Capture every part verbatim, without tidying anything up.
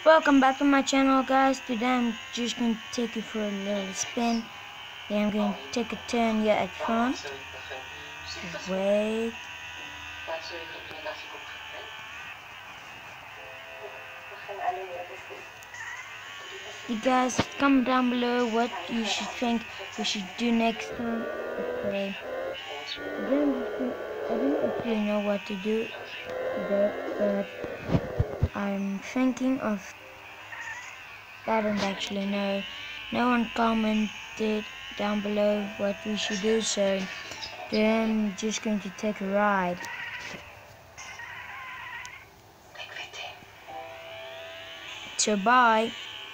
Welcome back to my channel, guys. Today I'm just going to take you for a little spin. Then I'm going to take a turn here at front. Wait. You guys comment down below what you should think we should do next time. Okay. Then I don't actually know what to do today, but I'm thinking of. I don't actually know. No one commented down below what we should do, so then I'm just going to take a ride. So bye.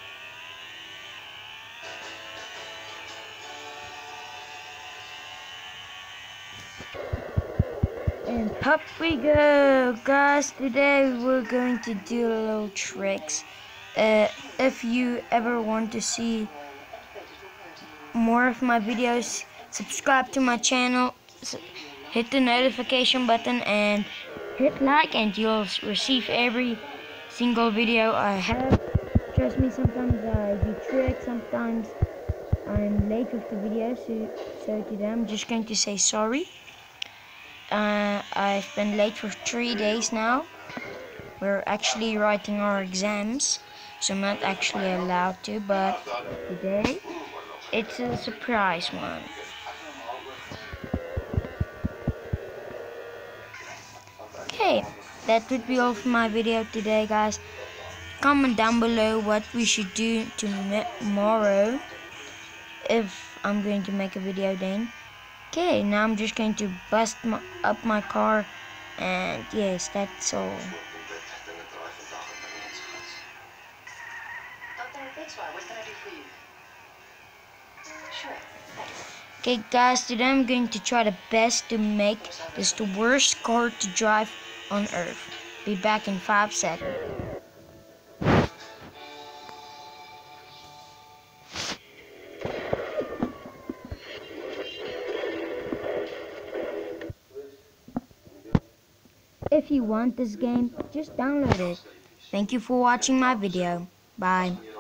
And up we go, guys. Today we're going to do little tricks. Uh, if you ever want to see more of my videos, subscribe to my channel, hit the notification button and hit like, and you'll receive every single video I have. Trust me, sometimes I do tricks, sometimes I'm late with the video, so, so today I'm just going to say sorry. Uh, I've been late for three days now. We're actually writing our exams, so I'm not actually allowed to, but today it's a surprise one. Okay, that would be all for my video today, guys. Comment down below what we should do tomorrow, if I'm going to make a video then. Okay, now I'm just going to bust my, up my car, and yes, that's all. Okay guys, today I'm going to try the best to make this the worst car to drive on earth. Be back in five seconds. If you want this game, just download it. Thank you for watching my video. Bye.